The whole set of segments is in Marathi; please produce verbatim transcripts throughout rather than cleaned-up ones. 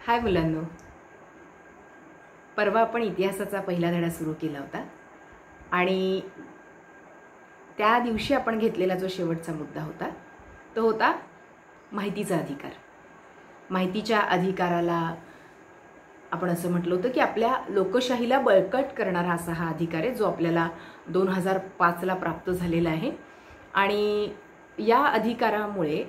हाय मुलांनो, परवा आपण इतिहासाचा पहिला धडा सुरू केला होता आणि त्या दिवशी आपण घेतलेला जो शेवटचा मुद्दा होता तो होता माहितीचा अधिकार. माहितीच्या अधिकाराला आपण असं म्हटलं होतं की आपल्या लोकशाहीला बळकट करणारा असा हा अधिकार आहे जो आपल्याला दोन हजार पाचला प्राप्त झालेला आहे. आणि या अधिकारामुळे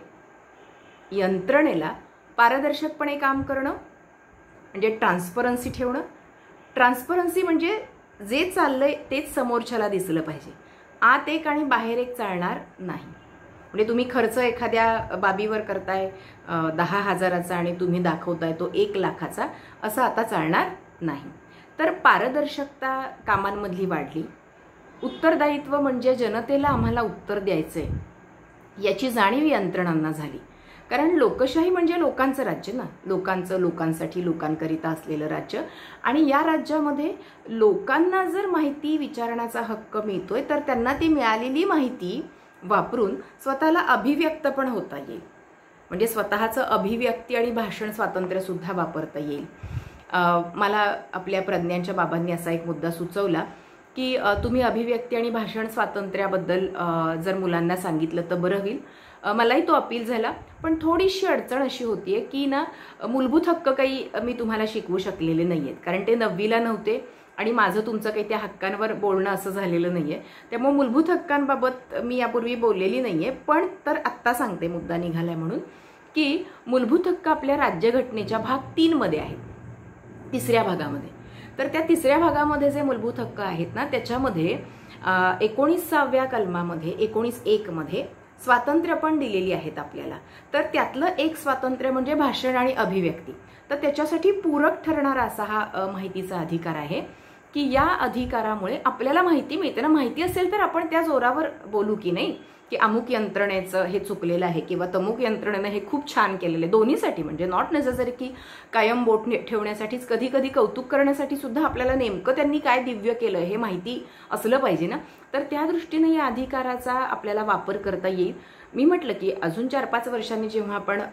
यंत्रणेला पारदर्शकपणे काम करणं म्हणजे ट्रान्सपरन्सी ठेवणं. ट्रान्सपरन्सी म्हणजे जे चाललंय तेच समोरच्याला दिसलं पाहिजे, आत एक आणि बाहेर एक चालणार नाही. म्हणजे तुम्ही खर्च एखाद्या बाबीवर करताय दहा हजाराचा आणि तुम्ही दाखवताय तो एक लाखाचा, असं आता चालणार नाही. तर पारदर्शकता कामांमधली वाढली. उत्तरदायित्व म्हणजे जनतेला आम्हाला उत्तर द्यायचंय याची जाणीव यंत्रणांना झाली. कारण लोकशाही म्हणजे लोकांचं राज्य ना, लोकांचं लोकांसाठी लोकांकरिता असलेलं राज्य. आणि या राज्यामध्ये लोकांना जर माहिती विचारण्याचा हक्क मिळतोय तर त्यांना ती मिळालेली माहिती वापरून स्वतःला अभिव्यक्त पण होता येईल. म्हणजे स्वतःचं अभिव्यक्ती आणि भाषण स्वातंत्र्य सुद्धा वापरता येईल. मला आपल्या प्रज्ञांच्या बाबांनी असा एक मुद्दा सुचवला की तुम्ही अभिव्यक्ती आणि भाषण स्वातंत्र्याबद्दल जर मुलांना सांगितलं तर बरं होईल. मलाही तो अपील झाला, पण थोडीशी अडचण अशी होतीये की ना मूलभूत हक्क काही मी तुम्हाला शिकवू शकलेले नाहीयेत, कारण ते नववीला नव्हते आणि माझं तुमचं काही त्या हक्कांवर बोलणं असं झालेलं नाहीये. त्यामुळे मूलभूत हक्कांबाबत मी यापूर्वी बोललेली नाहीये, पण तर आत्ता सांगते मुद्दा निघालाय म्हणून की मूलभूत हक्क आपल्या राज्यघटनेच्या भाग तीन मध्ये आहेत, तिसऱ्या भागामध्ये. तर त्या तिसऱ्या भागामध्ये जे मूलभूत हक्क आहेत ना त्याच्यामध्ये एकोणीसाव्या कलमामध्ये एकोणीस एक मध्ये स्वातंत्र्य पण दिलेली आहेत आपल्याला. तर त्यातलं एक स्वातंत्र्य म्हणजे भाषण आणि अभिव्यक्ती. तर त्याच्यासाठी पूरक ठरणारा असा हा माहितीचा अधिकार आहे की या अधिकारामुळे आपल्याला माहिती मिळते ना. माहिती असेल तर आपण त्या जोरावर बोलू की नाही की अमुक यंत्रणेचं हे चुकलेलं आहे किंवा तमुक यंत्रणेनं हे खूप छान केलेलं आहे. दोन्हीसाठी म्हणजे नॉट नेसेसरी की कायम बोट ठेवण्यासाठीच, कधी कधी कौतुक करण्यासाठी सुद्धा आपल्याला नेमकं त्यांनी काय दिव्य केलं हे माहिती असलं पाहिजे ना. तर त्या दृष्टीने या अधिकाराचा आपल्याला वापर करता येईल. मी म्हटलं की अजून चार पाच वर्षांनी जेव्हा आपण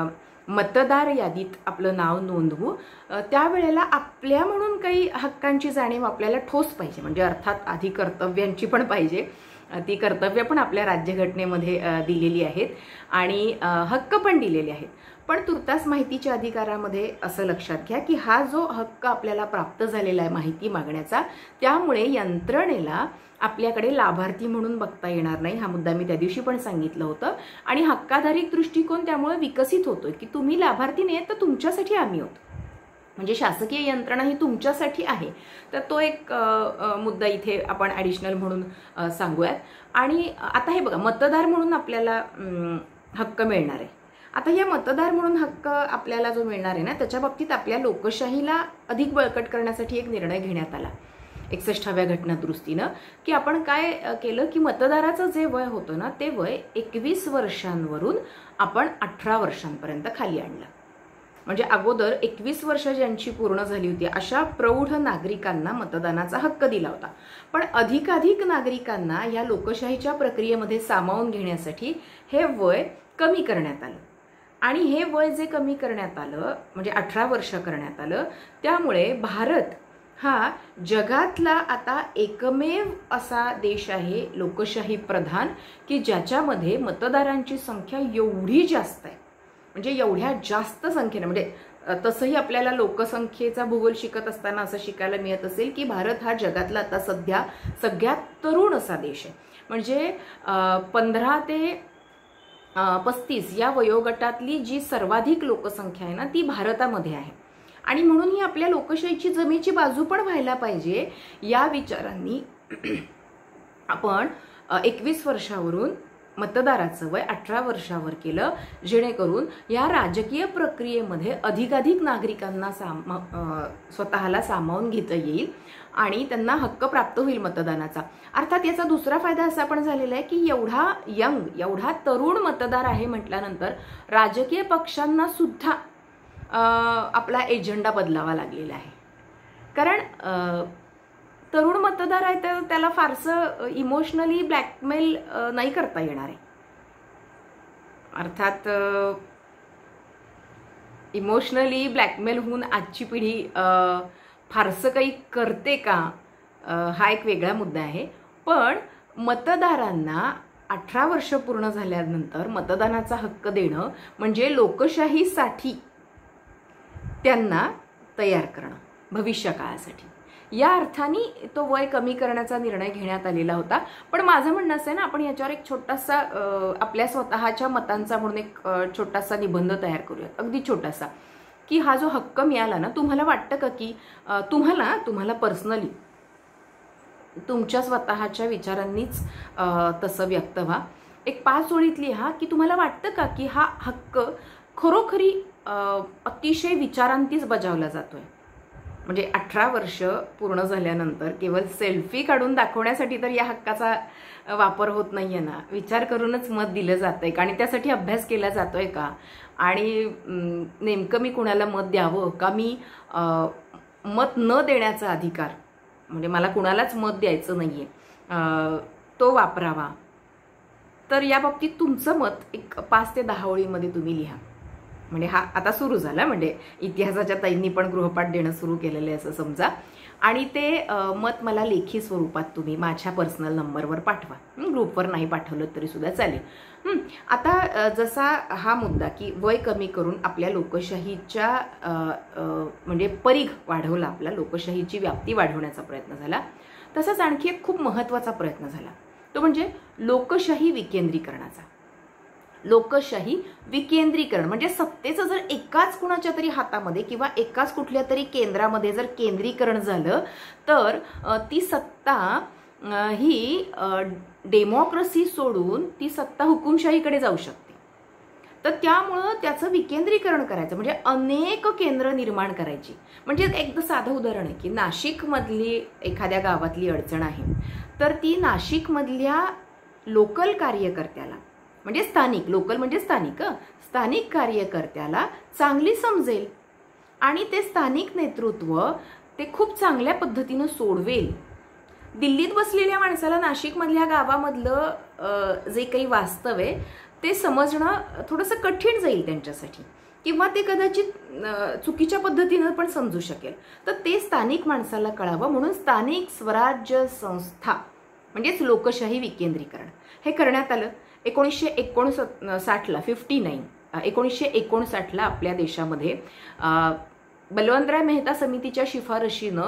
मतदार यादीत आपलं नाव नोंदवू त्यावेळेला आपल्या म्हणून काही हक्कांची जाणीव आपल्याला ठोस पाहिजे. म्हणजे अर्थात आधी कर्तव्यांची पण पाहिजे. ती कर्तव्य पण आपल्या राज्यघटनेमध्ये दिलेली आहेत आणि हक्क पण दिलेले आहेत. पण तुर्तास माहितीच्या अधिकारामध्ये असं लक्षात घ्या की हा जो हक्क आपल्याला प्राप्त झालेला आहे माहिती मागण्याचा, त्यामुळे यंत्रणेला आपल्याकडे लाभार्थी म्हणून बघता येणार नाही. हा मुद्दा मी त्या दिवशी पण सांगितलं होतं. आणि हक्काधारित दृष्टिकोन त्यामुळे विकसित होतोय की तुम्ही लाभार्थी नाही तर तुमच्यासाठी आम्ही होतो, म्हणजे शासकीय यंत्रणा ही तुमच्यासाठी आहे. तर तो एक मुद्दा इथे आपण ॲडिशनल म्हणून सांगूयात. आणि आता हे बघा, मतदार म्हणून आपल्याला हक्क मिळणार आहे. आता या मतदार म्हणून हक्क आपल्याला जो मिळणार आहे ना त्याच्या बाबतीत आपल्या लोकशाहीला अधिक बळकट करण्यासाठी एक निर्णय घेण्यात आला एकसष्टाव्या घटना दुरुस्तीनं, की आपण काय केलं की मतदाराचं जे वय होतं ना ते वय एकवीस वर्षांवरून आपण अठरा वर्षांपर्यंत खाली आणलं. म्हणजे अगोदर एकवीस वर्ष ज्यांची पूर्ण झाली होती अशा प्रौढ नागरिकांना मतदानाचा हक्क दिला होता. पण अधिकाधिक नागरिकांना या लोकशाहीच्या प्रक्रियेमध्ये सामावून घेण्यासाठी हे वय कमी करण्यात आलं. आणि हे वय जे कमी करण्यात आलं म्हणजे अठरा वर्ष करण्यात आलं, त्यामुळे भारत हा जगातला आता एकमेव असा देश आहे लोकशाही प्रधान की ज्याच्यामध्ये मतदारांची संख्या एवढी जास्त आहे. म्हणजे एवढ्या जास्त संख्येने, म्हणजे तसंही आपल्याला लोकसंख्येचा भूगोल शिकत असताना असं शिकायला मिळत असेल की भारत हा जगातला आता सध्या सगळ्यात तरुण असा देश आहे. म्हणजे पंधरा ते पस्तीस या वयोगटातली जी सर्वाधिक लोकसंख्या आहे ना ती भारतामध्ये आहे. आणि म्हणून ही आपल्या लोकशाहीची जमेची बाजू पण व्हायला पाहिजे या विचारांनी आपण एकवीस वर्षावरून मतदाराचं वय अठरा वर्षावर केलं, जेणेकरून या राजकीय प्रक्रियेमध्ये अधिकाधिक नागरिकांना सामा स्वतःला सामावून घेता येईल आणि त्यांना हक्क प्राप्त होईल मतदानाचा. अर्थात याचा दुसरा फायदा असा पण झालेला आहे की एवढा यंग एवढा तरुण मतदार आहे म्हटल्यानंतर राजकीय पक्षांना सुद्धा आपला एजेंडा बदलावा लागलेला आहे. कारण तरुण मतदार आहे तर त्याला फारसं इमोशनली ब्लॅकमेल नाही करता येणार आहे. अर्थात इमोशनली ब्लॅकमेल होऊन आजची पिढी फारसं काही करते का, हा एक वेगळा मुद्दा आहे. पण मतदारांना अठरा वर्ष पूर्ण झाल्यानंतर मतदानाचा हक्क देणं म्हणजे लोकशाहीसाठी त्यांना तयार करणं भविष्य काळासाठी. या अर्थाने तो वय कमी करण्याचा निर्णय घेण्यात आलेला होता. पण माझं म्हणणं असं आहे ना, आपण याच्यावर एक छोटासा आपल्या स्वतःच्या मतांचा म्हणून एक छोटासा निबंध तयार करूयात, अगदी छोटासा, की हा जो हक्क मिळाला ना, तुम्हाला वाटतं का की तुम्हाला तुम्हाला पर्सनली तुमच्या स्वतःच्या विचारांनीच तसं व्यक्त व्हा. एक पाच ओळीत लिहा की तुम्हाला वाटतं का की हा हक्क खरोखरी अतिशय विचारांतीच बजावला जातोय. म्हणजे अठरा वर्ष पूर्ण झाल्यानंतर केवळ सेल्फी काढून दाखवण्यासाठी तर या हक्काचा वापर होत नाहीये ना. विचार करूनच मत दिलं जातंय का, आणि त्यासाठी अभ्यास केला जातोय का, आणि नेमकं मी कुणाला मत द्यावं का, मी मत न देण्याचा अधिकार म्हणजे मला कुणालाच मत द्यायचं नाहीये तो वापरावा. तर या बाबतीत तुमचं मत एक पाच ते दहा ओळीमध्ये तुम्ही लिहा. म्हणजे हा आता सुरू झाला, म्हणजे इतिहासाच्या ताईंनी पण गृहपाठ देणं सुरू केलेलं आहे असं समजा. आणि ते मत मला लेखी स्वरूपात तुम्ही माझ्या पर्सनल नंबरवर पाठवा. ग्रुपवर नाही पाठवलं तरी सुद्धा चालेल. आता जसा हा मुद्दा की वय कमी करून आपल्या लोकशाहीच्या म्हणजे परीघ वाढवला, आपला लोकशाहीची व्याप्ती वाढवण्याचा प्रयत्न झाला, तसाच आणखी एक खूप महत्त्वाचा प्रयत्न झाला, तो म्हणजे लोकशाही विकेंद्रीकरणाचा. लोकशाही विकेंद्रीकरण म्हणजे सत्तेचं जर एकाच कुणाच्या तरी हातामध्ये किंवा एकाच कुठल्या तरी केंद्रामध्ये जर केंद्रीकरण झालं तर ती सत्ता ही डेमोक्रेसी सोडून ती सत्ता हुकुमशाहीकडे जाऊ शकते. तर त्यामुळं त्याचं विकेंद्रीकरण करायचं म्हणजे अनेक केंद्र निर्माण करायची. म्हणजे एक साधं उदाहरण आहे की नाशिकमधली एखाद्या गावातली अडचण आहे, तर ती नाशिकमधल्या लोकल कार्यकर्त्याला म्हणजे स्थानिक, लोकल म्हणजे स्थानिक स्थानिक कार्यकर्त्याला चांगली समजेल आणि ते स्थानिक नेतृत्व ते खूप चांगल्या पद्धतीनं सोडवेल. दिल्लीत बसलेल्या माणसाला नाशिकमधल्या गावामधलं जे काही वास्तव आहे ते समजणं थोडंसं कठीण जाईल त्यांच्यासाठी, किंवा ते कदाचित चुकीच्या पद्धतीनं पण समजू शकेल. तर ते स्थानिक माणसाला कळावं म्हणून स्थानिक स्वराज्य संस्था म्हणजेच लोकशाही विकेंद्रीकरण हे करण्यात आलं. एकोणीसशे एकोणसाठला फिफ्टी नाईन एकोणीसशे एकोणसाठला आपल्या देशामध्ये बलवंतराय मेहता समितीच्या शिफारशीनं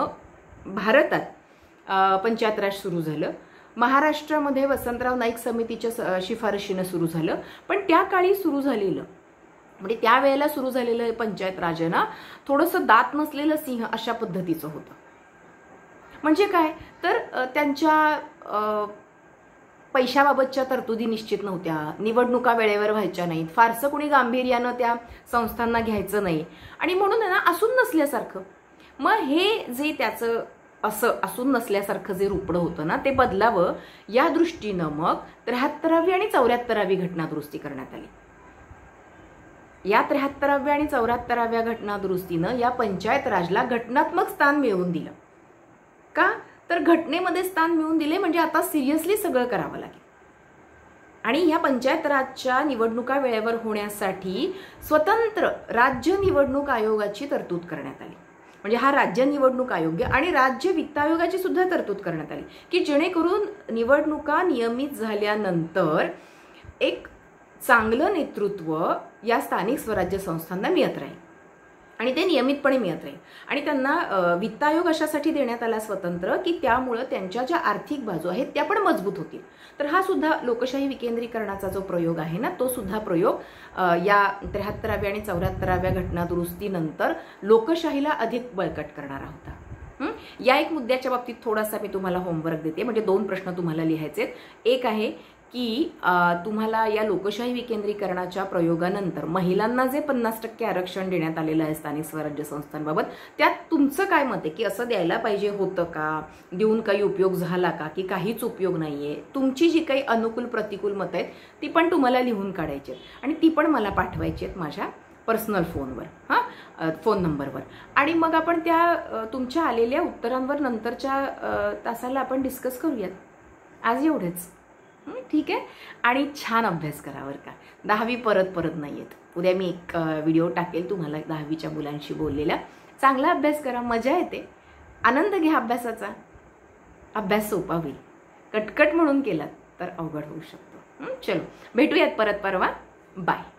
भारतात पंचायत राज सुरू झालं. महाराष्ट्रामध्ये वसंतराव नाईक समितीच्या शिफारशीनं सुरू झालं. पण त्या काळी सुरू झालेलं म्हणजे त्यावेळेला सुरू झालेलं पंचायत राजना थोडंसं दात नसलेलं सिंह अशा पद्धतीचं होतं. म्हणजे काय तर त्यांच्या पैशाबाबतच्या तरतुदी निश्चित नव्हत्या, निवडणुका वेळेवर व्हायच्या नाहीत, फारसं कोणी गांभीर्यानं त्या संस्थांना घ्यायचं नाही, आणि म्हणून ना असून नसल्यासारखं. मग हे जे त्याचं असं असून नसल्यासारखं जे रुपडं होतं ना ते बदलावं या दृष्टीनं मग त्र्याहत्तरावी आणि चौऱ्याहत्तरावी घटना दुरुस्ती करण्यात आली. या त्र्याहत्तराव्या आणि चौऱ्याहत्तराव्या घटना दुरुस्तीनं या पंचायत राजला घटनात्मक स्थान मिळवून दिलं. का तर घटनेमध्ये स्थान मिळवून दिले म्हणजे आता सिरियसली सगळं करावं लागेल. आणि ह्या पंचायत राजच्या निवडणुका वेळेवर होण्यासाठी स्वतंत्र राज्य निवडणूक आयोगाची तरतूद करण्यात आली. म्हणजे हा राज्य निवडणूक आयोग आणि राज्य वित्त आयोगाची सुद्धा तरतूद करण्यात आली की जेणेकरून निवडणुका नियमित झाल्यानंतर एक चांगलं नेतृत्व या स्थानिक स्वराज्य संस्थांना मिळत राहील आणि ते नियमितपणे मिळत राहील. आणि त्यांना वित्त आयोग अशासाठी देण्यात आला स्वतंत्र की त्यामुळं त्यांच्या ज्या आर्थिक बाजू आहेत त्या पण मजबूत होतील. तर हा सुद्धा लोकशाही विकेंद्रीकरणाचा जो प्रयोग आहे ना तो सुद्धा प्रयोग या त्र्याहत्तराव्या आणि चौऱ्याहत्तराव्या घटना दुरुस्तीनंतर लोकशाहीला अधिक बळकट करणारा होता. या एक मुद्द्याच्या बाबतीत थोडासा मी तुम्हाला होमवर्क देते. म्हणजे दोन प्रश्न तुम्हाला लिहायचे. एक आहे की तुम्हाला या लोकशाही विकेंद्रीकरणाच्या प्रयोगानंतर महिलांना जे पन्नास टक्के आरक्षण देण्यात आलेलं आहे स्थानिक स्वराज्य संस्थांबाबत त्यात तुमचं काय मत आहे की असं द्यायला पाहिजे होतं का, देऊन काही उपयोग झाला का की काहीच उपयोग नाहीये. तुमची जी काही अनुकूल प्रतिकूल मत आहेत ती पण तुम्हाला लिहून काढायची आहेत आणि ती पण मला पाठवायची आहेत माझ्या पर्सनल फोनवर, हां फोन नंबरवर. आणि मग आपण त्या तुमच्या आलेल्या उत्तरांवर नंतरच्या तासाला आपण डिस्कस करूयात. आज एवढंच. ठीक आहे. आणि छान अभ्यास करा बरं का. दहावी परत परत नाही येत. उद्या मी एक व्हिडिओ टाकेल तुम्हाला दहावीच्या मुलांशी बोललेला. चांगला अभ्यास करा, मजा येते, आनंद घ्या अभ्यासाचा. अभ्यास सोपा होईल. कटकट म्हणून केलात तर अवघड होऊ शकतो. चलो भेटूयात परत परवा. बाय.